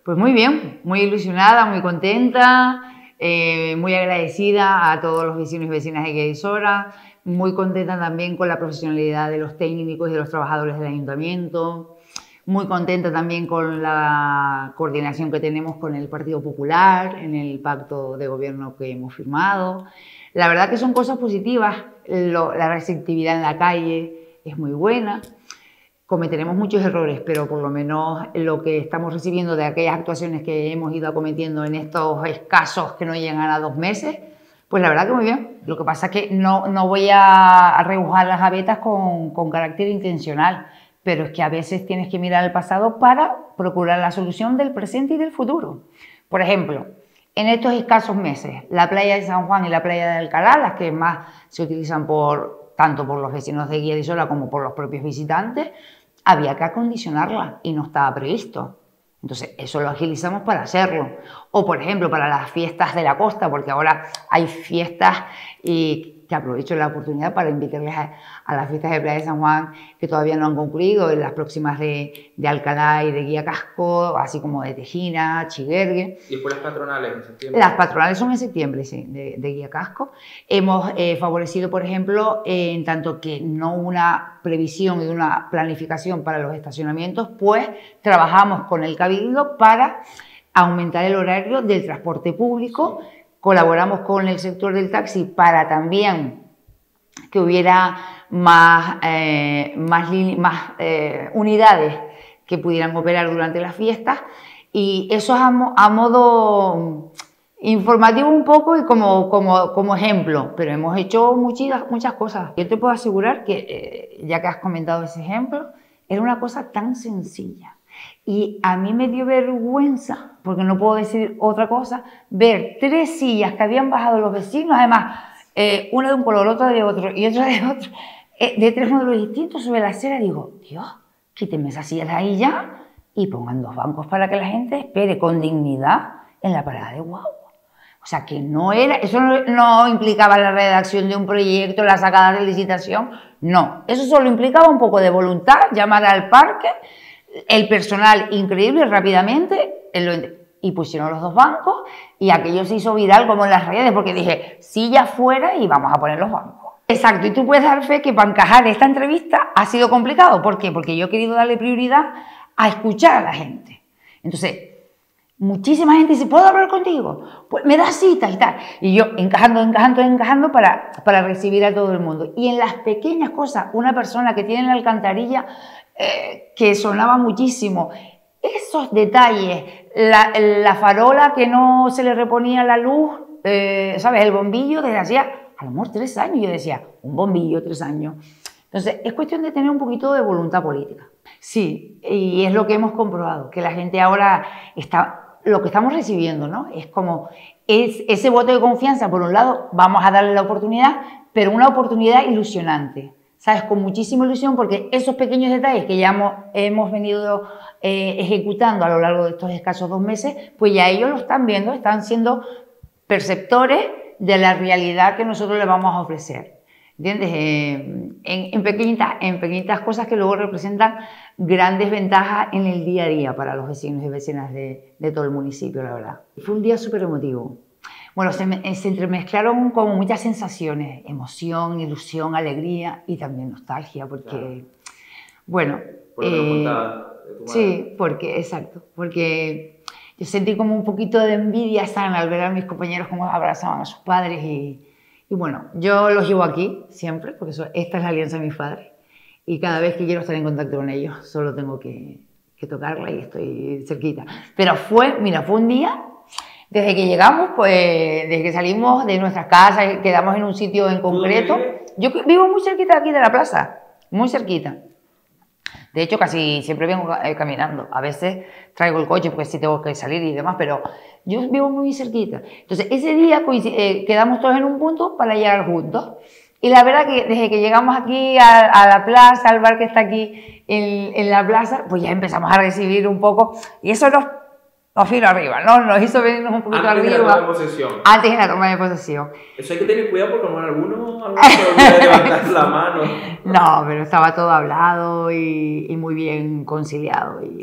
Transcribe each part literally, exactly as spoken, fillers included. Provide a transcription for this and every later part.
Pues muy bien, muy ilusionada, muy contenta, eh, muy agradecida a todos los vecinos y vecinas de Guía de Sora, muy contenta también con la profesionalidad de los técnicos y de los trabajadores del ayuntamiento, muy contenta también con la coordinación que tenemos con el Partido Popular en el pacto de gobierno que hemos firmado. La verdad que son cosas positivas, lo, la receptividad en la calle es muy buena. Cometeremos muchos errores, pero por lo menos lo que estamos recibiendo de aquellas actuaciones que hemos ido acometiendo en estos escasos que no llegan a dos meses, pues la verdad que muy bien. Lo que pasa es que no, no voy a, a rebujar las gavetas con, con carácter intencional, pero es que a veces tienes que mirar al pasado para procurar la solución del presente y del futuro. Por ejemplo, en estos escasos meses, la playa de San Juan y la playa de Alcalá, las que más se utilizan por tanto por los vecinos de Guía de Sora como por los propios visitantes, había que acondicionarla y no estaba previsto. Entonces, eso lo agilizamos para hacerlo. O, por ejemplo, para las fiestas de la costa, porque ahora hay fiestas y que aprovecho la oportunidad para invitarles a, a las fiestas de Playa de San Juan que todavía no han concluido, en las próximas de, de Alcalá y de Guía Casco, así como de Tejina, Chiguergue. ¿Y después las patronales en septiembre? Las patronales son en septiembre, sí, de, de Guía Casco. Hemos eh, favorecido, por ejemplo, eh, en tanto que no una previsión y una planificación para los estacionamientos, pues trabajamos con el Cabildo para aumentar el horario del transporte público. Colaboramos con el sector del taxi para también que hubiera más, eh, más, más eh, unidades que pudieran operar durante las fiestas, y eso es a, mo a modo informativo un poco y como, como, como ejemplo, pero hemos hecho muchas, muchas cosas. Yo te puedo asegurar que, eh, ya que has comentado ese ejemplo, era una cosa tan sencilla. Y a mí me dio vergüenza, porque no puedo decir otra cosa, ver tres sillas que habían bajado los vecinos, además, eh, una de un color, otra de otro y otra de otro, eh, de tres modelos distintos sobre la acera. Digo, Dios, quítenme esas sillas de ahí ya y pongan dos bancos para que la gente espere con dignidad en la parada de guagua. O sea, que no era, eso no, no implicaba la redacción de un proyecto, la sacada de licitación, no. Eso solo implicaba un poco de voluntad, llamar al parque, el personal increíble rápidamente, y pusieron los dos bancos y aquello se hizo viral como en las redes, porque dije, silla fuera y vamos a poner los bancos. Exacto, y tú puedes dar fe que para encajar esta entrevista ha sido complicado. ¿Por qué? Porque yo he querido darle prioridad a escuchar a la gente. Entonces, muchísima gente dice, ¿puedo hablar contigo? Pues me da cita y tal. Y yo encajando, encajando, encajando para, para recibir a todo el mundo. Y en las pequeñas cosas, una persona que tiene la alcantarilla, Eh, que sonaba muchísimo, esos detalles, la, la farola que no se le reponía la luz, eh, ¿sabes? El bombillo desde hacía a lo mejor tres años, yo decía, un bombillo, tres años. Entonces, es cuestión de tener un poquito de voluntad política. Sí, y es lo que hemos comprobado, que la gente ahora está, lo que estamos recibiendo, ¿no? Es como, es ese voto de confianza, por un lado, vamos a darle la oportunidad, pero una oportunidad ilusionante. ¿Sabes? Con muchísima ilusión, porque esos pequeños detalles que ya hemos, hemos venido eh, ejecutando a lo largo de estos escasos dos meses, pues ya ellos lo están viendo, están siendo perceptores de la realidad que nosotros les vamos a ofrecer. ¿Entiendes? Eh, en, en, pequeñitas, en pequeñitas cosas que luego representan grandes ventajas en el día a día para los vecinos y vecinas de, de todo el municipio, la verdad. Fue un día súper emotivo. Bueno, se, me, se entremezclaron como muchas sensaciones, emoción, ilusión, alegría y también nostalgia, porque, claro. Bueno... Por eh, sí, porque, exacto, porque yo sentí como un poquito de envidia sana al ver a mis compañeros cómo abrazaban a sus padres y, y bueno, yo los llevo aquí siempre, porque eso, esta es la alianza de mis padres y cada vez que quiero estar en contacto con ellos solo tengo que, que tocarla y estoy cerquita. Pero fue, mira, fue un día... Desde que llegamos, pues, desde que salimos de nuestras casas, quedamos en un sitio en concreto. Yo vivo muy cerquita aquí de la plaza, muy cerquita. De hecho, casi siempre vengo eh, caminando. A veces traigo el coche porque sí tengo que salir y demás, pero yo vivo muy cerquita. Entonces, ese día eh, quedamos todos en un punto para llegar juntos. Y la verdad que desde que llegamos aquí a, a la plaza, al bar que está aquí en, en la plaza, pues ya empezamos a recibir un poco. Y eso nos... Nos vino arriba, ¿no? Nos hizo venirnos un poquito Antes arriba. De la toma de posesión. Antes de la toma de posesión. Eso hay que tener cuidado porque bueno, algunos, algunos se olvidan de levantar la mano. No, pero estaba todo hablado y, y muy bien conciliado y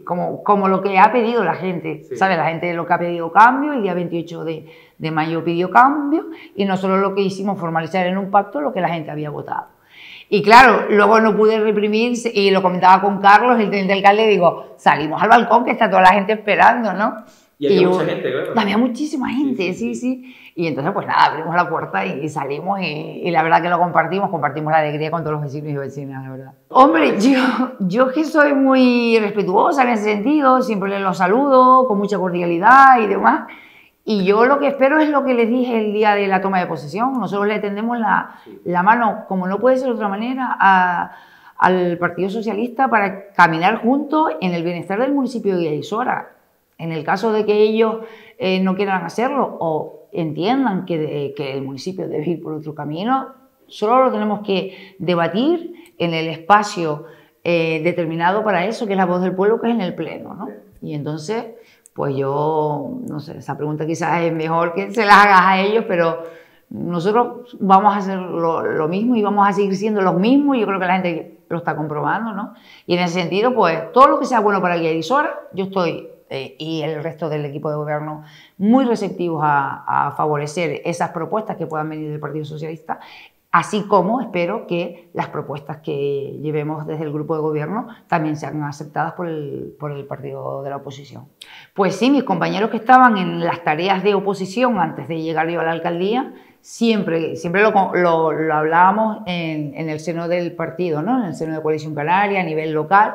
como, como lo que ha pedido la gente, Sí. ¿sabes? La gente lo que ha pedido cambio, el día veintiocho de, de mayo pidió cambio y nosotros lo que hicimos formalizar en un pacto lo que la gente había votado. Y claro, luego no pude reprimirse y lo comentaba con Carlos, el teniente alcalde, y digo, salimos al balcón que está toda la gente esperando, ¿no? Y había y mucha yo, gente, claro. Había muchísima gente, sí, sí, sí. Y entonces, pues nada, abrimos la puerta y, y salimos y, y la verdad que lo compartimos, compartimos la alegría con todos los vecinos y vecinas, la verdad. Hombre, yo, yo que soy muy respetuosa en ese sentido, siempre los saludo con mucha cordialidad y demás. Y yo lo que espero es lo que les dije el día de la toma de posesión. Nosotros le tendemos la, la mano, como no puede ser de otra manera, a, al Partido Socialista para caminar juntos en el bienestar del municipio de Guadalsora. En el caso de que ellos eh, no quieran hacerlo o entiendan que, de, que el municipio debe ir por otro camino, solo lo tenemos que debatir en el espacio eh, determinado para eso, que es la voz del pueblo, que es en el Pleno, ¿no? Y entonces, pues yo, no sé, esa pregunta quizás es mejor que se la hagas a ellos, pero nosotros vamos a hacer lo, lo mismo y vamos a seguir siendo los mismos, y yo creo que la gente lo está comprobando, ¿no? Y en ese sentido, pues, todo lo que sea bueno para Guadalsora, yo estoy... Eh, y el resto del equipo de gobierno muy receptivos a, a favorecer esas propuestas que puedan venir del Partido Socialista, así como espero que las propuestas que llevemos desde el grupo de gobierno también sean aceptadas por el, por el partido de la oposición. Pues sí, mis compañeros que estaban en las tareas de oposición antes de llegar yo a la alcaldía, siempre, siempre lo, lo, lo hablábamos en, en el seno del partido, ¿no? En el seno de Coalición Canaria, a nivel local.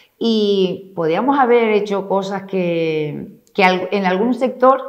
Y podíamos haber hecho cosas que, que en algún sector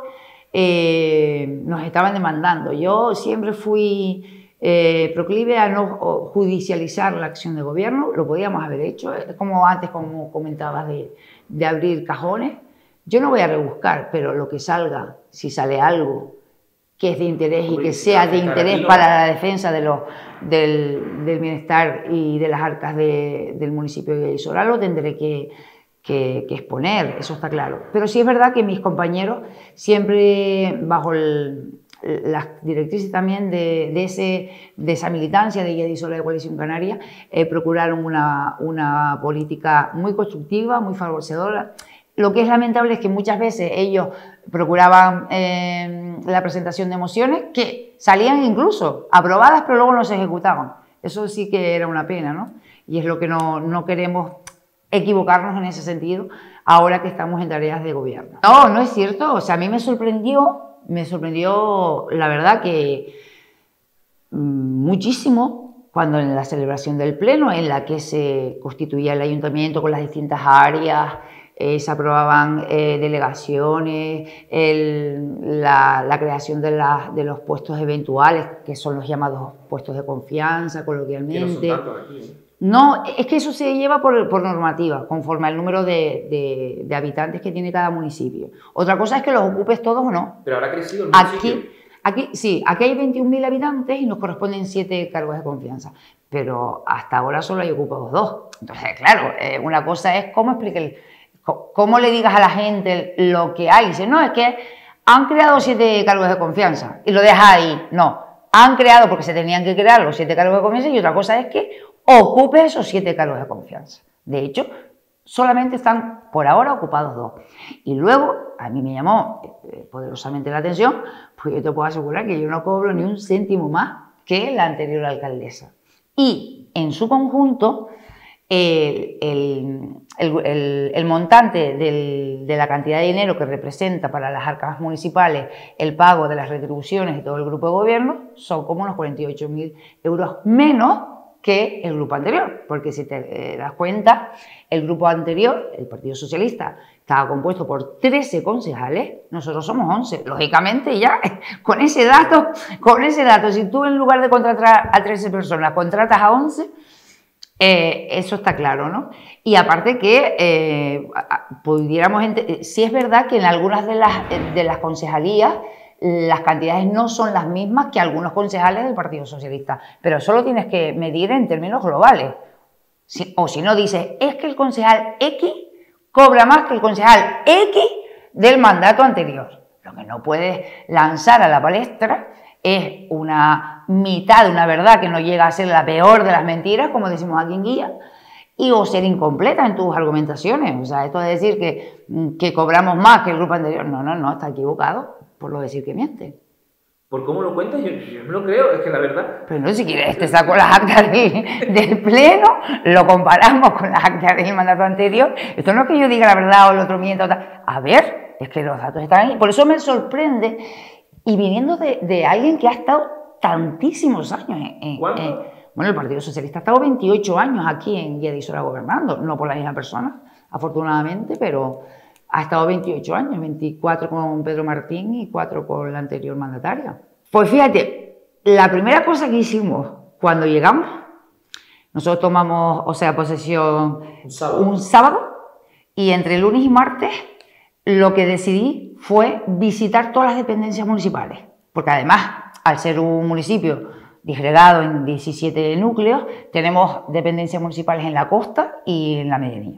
eh, nos estaban demandando. Yo siempre fui eh, proclive a no judicializar la acción de gobierno, lo podíamos haber hecho, como antes, como comentabas, de, de abrir cajones. Yo no voy a rebuscar, pero lo que salga, si sale algo que es de interés y que sea de interés para la defensa de los, del, del bienestar y de las arcas de, del municipio de Guadalsora, lo tendré que, que, que exponer, eso está claro. Pero sí es verdad que mis compañeros, siempre bajo el, las directrices también de, de, ese, de esa militancia de Guadalsora de Coalición Canaria, eh, procuraron una, una política muy constructiva, muy favorecedora. Lo que es lamentable es que muchas veces ellos procuraban eh, la presentación de mociones que salían incluso aprobadas, pero luego no se ejecutaban. Eso sí que era una pena, ¿no? Y es lo que no, no queremos equivocarnos en ese sentido ahora que estamos en tareas de gobierno. No, no es cierto. O sea, a mí me sorprendió, me sorprendió, la verdad, que muchísimo cuando en la celebración del Pleno, en la que se constituía el ayuntamiento con las distintas áreas, Eh, se aprobaban eh, delegaciones, el, la, la creación de, la, de los puestos eventuales, que son los llamados puestos de confianza, coloquialmente. Que no son tantos aquí, ¿eh? No, es que eso se lleva por, por normativa, conforme al número de, de, de habitantes que tiene cada municipio. Otra cosa es que los ocupes todos o no. Pero habrá crecido el municipio. Aquí, aquí, sí, aquí hay veintiún mil habitantes y nos corresponden siete cargos de confianza, pero hasta ahora solo hay ocupados dos. Entonces, claro, eh, una cosa es cómo explicar el... ¿Cómo le digas a la gente lo que hay? Dice, no, es que han creado siete cargos de confianza y lo deja ahí. No, han creado porque se tenían que crear los siete cargos de confianza, y otra cosa es que ocupe esos siete cargos de confianza. De hecho, solamente están por ahora ocupados dos. Y luego, a mí me llamó poderosamente la atención, pues yo te puedo asegurar que yo no cobro ni un céntimo más que la anterior alcaldesa. Y en su conjunto, el, el, el, el, el montante del, de la cantidad de dinero que representa para las arcas municipales el pago de las retribuciones de todo el grupo de gobierno son como unos cuarenta y ocho mil euros menos que el grupo anterior, porque si te das cuenta, el grupo anterior, el Partido Socialista, estaba compuesto por trece concejales, nosotros somos once. Lógicamente ya, con ese dato, con ese dato, si tú en lugar de contratar a trece personas, contratas a once, Eh, eso está claro, ¿no? Y aparte que eh, pudiéramos... Sí es verdad que en algunas de las, de las concejalías las cantidades no son las mismas que algunos concejales del Partido Socialista, pero solo tienes que medir en términos globales. Si, o si no dices, es que el concejal X cobra más que el concejal X del mandato anterior. Lo que no puedes lanzar a la palestra es una mitad de una verdad que no llega a ser la peor de las mentiras, como decimos aquí en Guía, y o ser incompleta en tus argumentaciones. O sea, esto de decir que, que cobramos más que el grupo anterior, no, no, no, está equivocado por lo decir que miente. ¿Por cómo lo cuentas? Yo, yo no lo creo, es que la verdad... Pero no, si quieres, te saco las actas de, del pleno, lo comparamos con las actas del mandato anterior. Esto no es que yo diga la verdad o el otro miente. A ver, es que los datos están ahí. Por eso me sorprende, y viniendo de, de alguien que ha estado tantísimos años en... ¿Cuánto? En, bueno, el Partido Socialista ha estado veintiocho años aquí en Guía de Isora gobernando, no por la misma persona, afortunadamente, pero ha estado veintiocho años, veinticuatro con Pedro Martín y cuatro con la anterior mandataria. Pues fíjate, la primera cosa que hicimos cuando llegamos, nosotros tomamos, o sea, posesión un sábado, un sábado y entre lunes y martes lo que decidí fue visitar todas las dependencias municipales, porque además, al ser un municipio disgregado en diecisiete núcleos, tenemos dependencias municipales en la costa y en la medianía.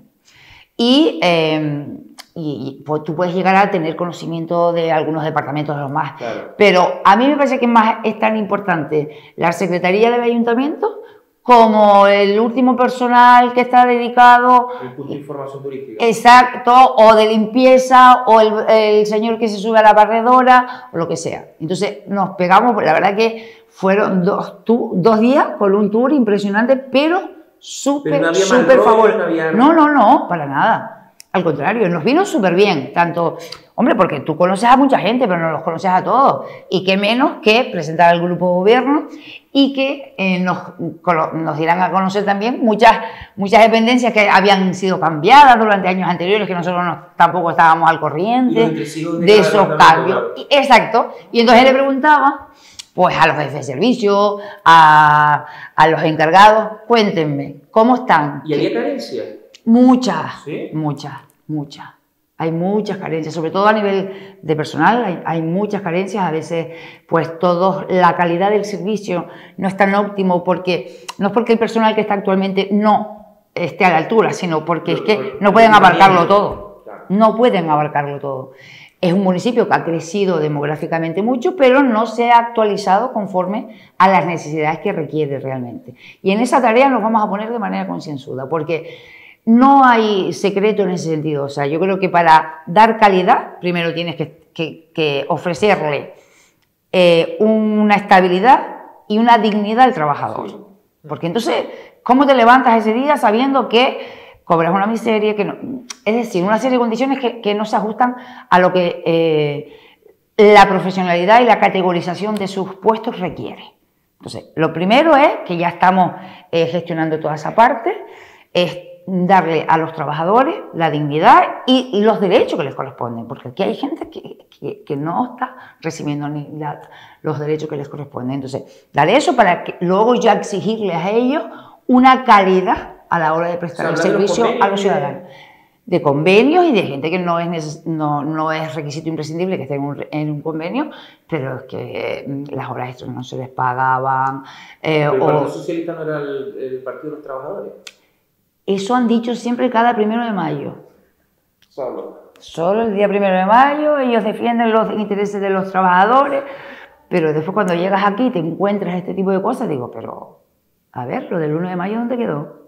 Y, eh, y, y pues, tú puedes llegar a tener conocimiento de algunos departamentos de los más. Claro. Pero a mí me parece que más es tan importante la Secretaría del Ayuntamiento como el último personal que está dedicado... El punto de información turística. Exacto, o de limpieza, o el, el señor que se sube a la barredora, o lo que sea. Entonces nos pegamos, la verdad que fueron dos, tu, dos días con un tour impresionante, pero súper, no súper favorable. No, había... no, no, no, para nada. Al contrario, nos vino súper bien, tanto, hombre, porque tú conoces a mucha gente, pero no los conoces a todos. Y qué menos que presentar al grupo de gobierno y que eh, nos, nos dieran a conocer también muchas, muchas dependencias que habían sido cambiadas durante años anteriores, que nosotros no, tampoco estábamos al corriente de, de esos cambios. Y, exacto. Y entonces le preguntaba, pues a los jefes de servicio, a, a los encargados, cuéntenme, ¿cómo están? ¿Y había carencias? Muchas, ¿Sí? muchas, muchas. Hay muchas carencias, sobre todo a nivel de personal, hay, hay muchas carencias. A veces, pues, todos, la calidad del servicio no es tan óptimo, porque no es porque el personal que está actualmente no esté a la altura, sino porque es que no pueden abarcarlo todo. No pueden abarcarlo todo. Es un municipio que ha crecido demográficamente mucho, pero no se ha actualizado conforme a las necesidades que requiere realmente. Y en esa tarea nos vamos a poner de manera concienzuda, porque no hay secreto en ese sentido. O sea, yo creo que para dar calidad, primero tienes que, que, que ofrecerle eh, una estabilidad y una dignidad al trabajador. Sí. Porque entonces, ¿cómo te levantas ese día sabiendo que cobras una miseria? Que no, es decir, una serie de condiciones que, que no se ajustan a lo que eh, la profesionalidad y la categorización de sus puestos requiere. Entonces, lo primero es que ya estamos eh, gestionando toda esa parte, es darle a los trabajadores la dignidad y, y los derechos que les corresponden, porque aquí hay gente que, que, que no está recibiendo ni la, los derechos que les corresponden. Entonces, dar eso para que luego ya exigirles a ellos una calidad a la hora de prestar el servicio a los ciudadanos. De convenios y de gente que no es, no, no es requisito imprescindible que esté en un, en un convenio, pero es que las horas extras no se les pagaban. Eh, ¿El o, Partido Socialista no era el, el Partido de los Trabajadores? Eso han dicho siempre cada primero de mayo. Solo. Solo el día primero de mayo, ellos defienden los intereses de los trabajadores, pero después cuando llegas aquí y te encuentras este tipo de cosas, digo, pero, a ver, lo del uno de mayo, ¿dónde quedó?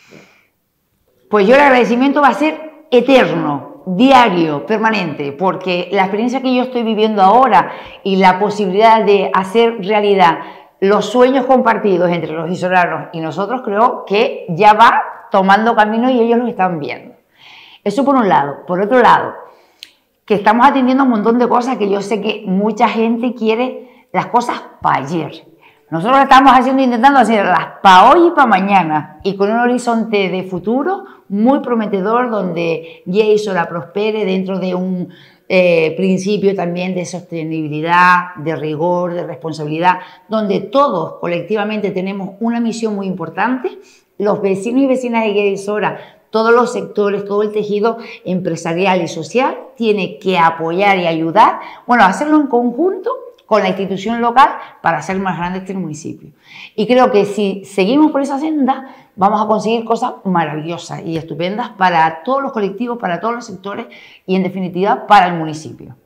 Pues yo el agradecimiento va a ser eterno, diario, permanente, porque la experiencia que yo estoy viviendo ahora y la posibilidad de hacer realidad los sueños compartidos entre los isoranos y nosotros, creo que ya va tomando camino y ellos lo están viendo. Eso por un lado. Por otro lado, que estamos atendiendo un montón de cosas que yo sé que mucha gente quiere las cosas para ayer. Nosotros estamos haciendo, intentando hacerlas para hoy y para mañana, y con un horizonte de futuro muy prometedor, donde Guía Isora prospere dentro de un eh, principio también de sostenibilidad, de rigor, de responsabilidad, donde todos colectivamente tenemos una misión muy importante. Los vecinos y vecinas de Guía Isora, todos los sectores, todo el tejido empresarial y social tiene que apoyar y ayudar, bueno, hacerlo en conjunto con la institución local para hacer más grande este municipio. Y creo que si seguimos por esa senda, vamos a conseguir cosas maravillosas y estupendas para todos los colectivos, para todos los sectores y, en definitiva, para el municipio.